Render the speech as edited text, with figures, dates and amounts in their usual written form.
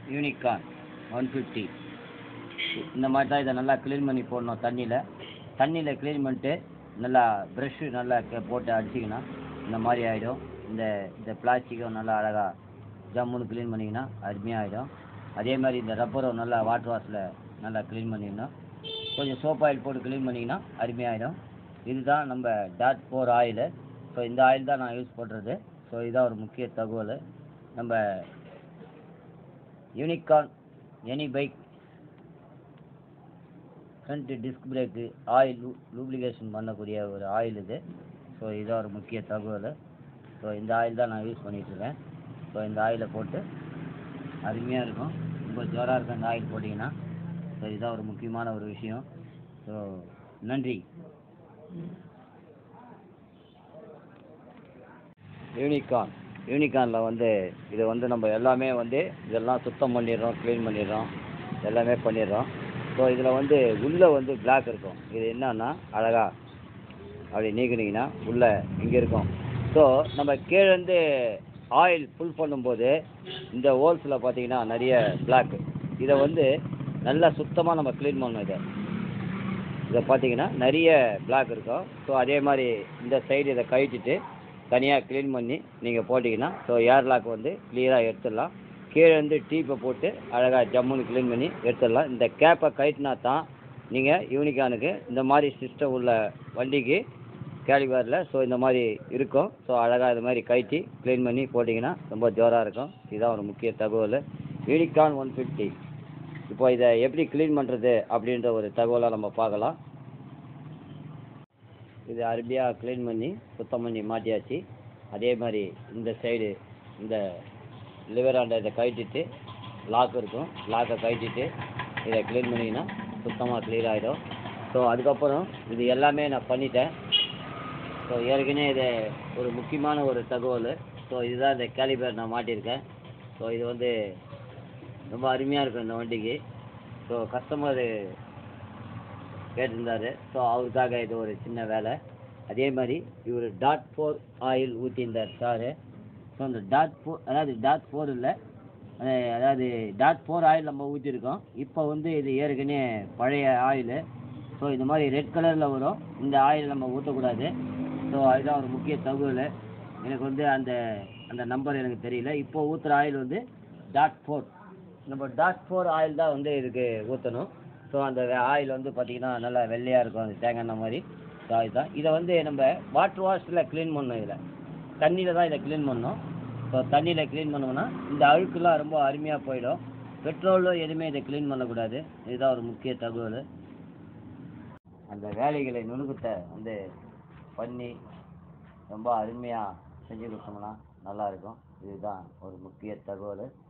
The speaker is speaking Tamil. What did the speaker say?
யூனிகார்ன் 150 இந்த மாதிரி தான். இதை நல்லா க்ளீன் பண்ணி போடணும். தண்ணியில் க்ளீன் பண்ணிட்டு நல்லா ப்ரெஷ்ஷு நல்லா போட்டு அடிச்சிங்கன்னா இந்த மாதிரி ஆகிடும். இந்த பிளாஸ்டிக்கும் நல்லா அழகாக ஜம்முன்னு க்ளீன் பண்ணிங்கன்னா அருமையாக ஆகிடும். அதே மாதிரி இந்த ரப்பரும் நல்லா வாட்டர் வாஷில் நல்லா க்ளீன் பண்ணிங்கன்னா, கொஞ்சம் சோப் ஆயில் போட்டு க்ளீன் பண்ணிங்கன்னா அருமையாகிடும். இதுதான் நம்ம டாட் 4 ஆயிலு. ஸோ இந்த ஆயில் தான் நான் யூஸ் பண்ணுறது. ஸோ இதுதான் ஒரு முக்கிய தகவல். நம்ம Unicorn any bike front disc brake oil lubrication பண்ணக்கூடிய ஒரு ஆயில் இது. ஸோ இதுதான் ஒரு முக்கிய தகவல். ஸோ இந்த ஆயில் தான் நான் யூஸ் பண்ணிகிட்ருக்கேன். ஸோ இந்த ஆயிலை போட்டு அருமையாக இருக்கும். ரொம்ப ஜோராக இருக்கும் இந்த ஆயில் போட்டிங்கன்னா. ஸோ இதுதான் ஒரு முக்கியமான ஒரு விஷயம். ஸோ நன்றி. யூனிகார்னில் இதை நம்ம எல்லாமே இதெல்லாம் சுத்தம் பண்ணிடுறோம், க்ளீன் பண்ணிடுறோம், எல்லாமே பண்ணிடுறோம். ஸோ இதில் உள்ளே பிளாக் இருக்கும். இது என்னன்னா அழகாக அப்படி நீக்கினீங்கன்னா உள்ளே இங்கே இருக்கும். ஸோ நம்ம கீழேருந்து ஆயில் ஃபுல் பண்ணும்போது இந்த ஹோல்ஸில் பார்த்தீங்கன்னா நிறைய பிளாக்கு. இதை நல்லா சுத்தமாக நம்ம க்ளீன் பண்ணணும். இதை பார்த்தீங்கன்னா நிறைய பிளாக் இருக்கும். ஸோ அதே மாதிரி இந்த சைடு இதை கழிச்சிட்டு தனியாக க்ளீன் பண்ணி நீங்கள் போட்டிங்கன்னா ஸோ ஏர் லாக் கிளியராக எடுத்துடலாம். கீழே டீப்பை போட்டு அழகாக ஜம்முன்னு க்ளீன் பண்ணி எடுத்துடலாம். இந்த கேப்பை கழட்டினா தான் நீங்கள் யூனிகார்னுக்கு இந்த மாதிரி சிஸ்டம் உள்ள வண்டிக்கு கேலிபரில் ஸோ இந்த மாதிரி இருக்கும். ஸோ அழகாக இது மாதிரி கழட்டி க்ளீன் பண்ணி போட்டிங்கன்னா ரொம்ப ஜோராக இருக்கும். இதுதான் ஒரு முக்கிய தகவல். யூனிகார்ன் 150. இப்போ இதை எப்படி க்ளீன் பண்ணுறது அப்படின்ற ஒரு தகவலாக நம்ம பார்க்கலாம். இது அருமையாக க்ளீன் பண்ணி சுத்தம் பண்ணி மாட்டியாச்சு. அதே மாதிரி இந்த சைடு இந்த லிவராண்ட இதை கழட்டிட்டு லாக் இருக்கும். லாக்கை கழட்டிட்டு இதை க்ளீன் பண்ணிங்கன்னா சுத்தமாக க்ளீன் ஆகிடும். ஸோ அதுக்கப்புறம் இது எல்லாமே நான் பண்ணிட்டேன். ஸோ ஏற்கனவே இது ஒரு முக்கியமான ஒரு தகவல். ஸோ இதுதான் இந்த கேலிபர் நான் மாட்டியிருக்கேன். ஸோ இது ரொம்ப அருமையாக இருக்கும் இந்த வண்டிக்கு. ஸோ கஸ்டமர் கேட்டிருந்தார். ஸோ அவருக்காக இது ஒரு சின்ன வேலை. அதே மாதிரி இவர் டாட் 4 ஆயில் ஊற்றியிருந்தார் சார். ஸோ அந்த டாட் 4 இல்லை, அதாவது டாட் 4 ஆயில் நம்ம ஊற்றிருக்கோம். இப்போ இது ஏற்கனவே பழைய ஆயிலு. ஸோ இந்த மாதிரி ரெட் கலரில் வரும். இந்த ஆயில் நம்ம ஊற்றக்கூடாது. ஸோ அதுதான் ஒரு முக்கிய தகவல். எனக்கு அந்த நம்பர் எனக்கு தெரியல. இப்போ ஊற்றுற ஆயில் டாட் 4. நம்ம டாட் 4 ஆயில் தான் இதுக்கு ஊற்றணும். ஸோ அந்த ஆயில் பார்த்தீங்கன்னா நல்லா வெள்ளையாக இருக்கும். அது தேங்காய் எண்ணெய் மாதிரி. ஸோ அதுதான் இதை நம்ம வாட்டர் வாஷில் க்ளீன் பண்ணணும். இதில் தண்ணியில் தான் இதை க்ளீன் பண்ணணும். ஸோ தண்ணியில் க்ளீன் பண்ணோம்னா இந்த அழுக்குலாம் ரொம்ப அருமையாக போயிடும். பெட்ரோலும் எதுவுமே இதை க்ளீன் பண்ணக்கூடாது. இதுதான் ஒரு முக்கிய தகவல். அந்த வேலைகளை நுணுக்கத்தை பண்ணி ரொம்ப அருமையாக செஞ்சு கொடுத்தோம்னா நல்லாயிருக்கும். இதுதான் ஒரு முக்கிய தகவல்.